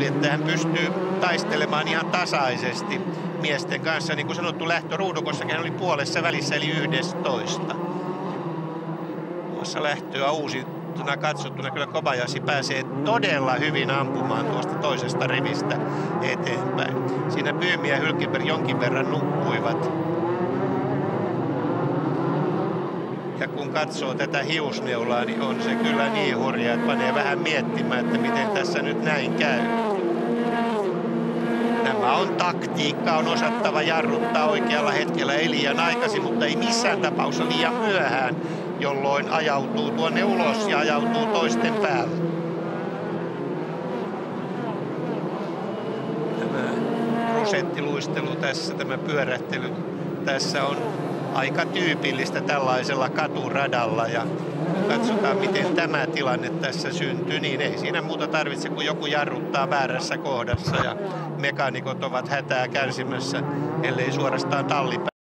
kuljettaja pystyy taistelemaan ihan tasaisesti miesten kanssa. Niin kuin sanottu, lähtöruudukossakin oli puolessa välissä eli 11. Tuossa lähtöä uusintuna katsottuna kyllä Kobayashi pääsee todella hyvin ampumaan tuosta toisesta rivistä eteenpäin. Siinä Böhmi ja Hülkenberg jonkin verran nukkuivat. Ja kun katsoo tätä hiusneulaa, niin on se kyllä niin hurjaa, että panee vähän miettimään, että miten tässä nyt näin käy. Nämä on taktiikka, on osattava jarruttaa oikealla hetkellä eli liian aikaisin, mutta ei missään tapauksessa liian myöhään, jolloin ajautuu tuonne ulos ja ajautuu toisten päälle. Tämä rusettiluistelu tässä, tämä pyörähtely tässä on aika tyypillistä tällaisella katuradalla, ja kun katsotaan miten tämä tilanne tässä syntyy, niin ei siinä muuta tarvitse kuin joku jarruttaa väärässä kohdassa ja mekaanikot ovat hätää kärsimässä, ellei suorastaan tallipää.